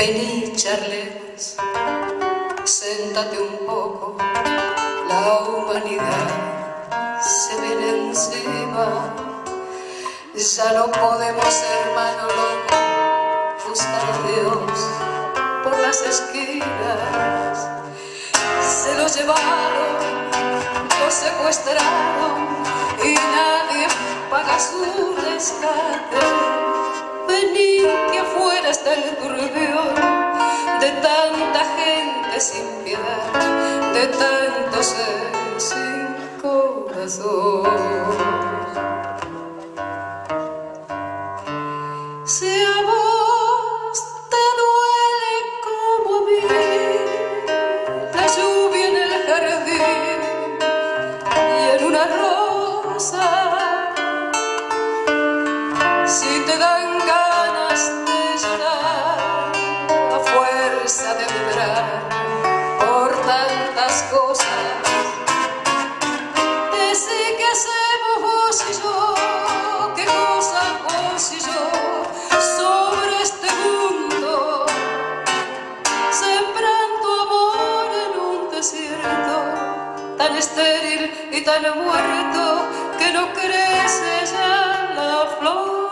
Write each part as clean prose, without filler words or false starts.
Vení, charlemos, séntate un poco, la humanidad se viene encima. Ya no podemos ser mano loco, buscar a Dios por las esquinas. Se lo llevaron, lo secuestraron y nadie paga su rescate. Vení que afuera está el turbión de tanta gente sin piedad, de tanto ser sin corazón. Si a vos te duele como a mí la lluvia en el jardín y en una rosa, si te dan ganas de llorar a fuerza de vibrar por tantas cosas, decí que hacemos vos y yo, qué cosas vos y yo sobre este mundo, sembrando amor en un desierto tan estéril y tan muerto que no crece ya la flor.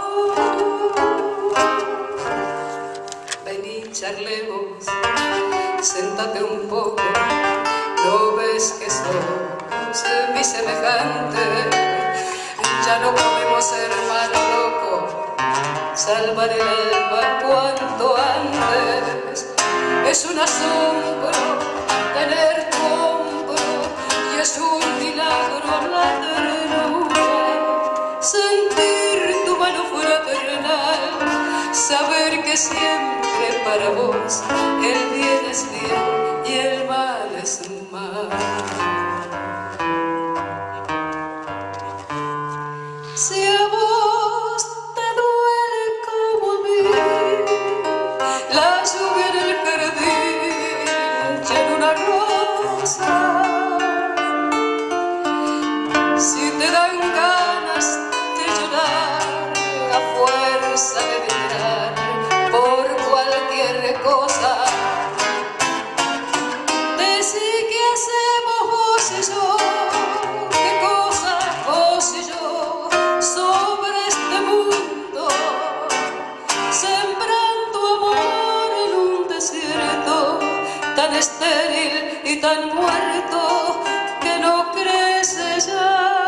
Vení, charlemos, séntate un poco, ¿no ves que sos mi semejante? Ya no podemos ser mano loco, salvar el alma cuanto antes. Es un asombro tener tu hombro y es un milagro la ternura, sentir tu mano fraternal, saber que siempre para vos el bien es bien y el mal es mal. Si a vos te duele como a mí la lluvia en el jardín y en una rosa, si te dan ganas de llorar a fuerza de vibrar por cualquier cosa, decí que hacemos vos y yo, qué cosa vos y yo sobre este mundo, sembrando amor en un desierto tan estéril y tan muerto que no crece ya.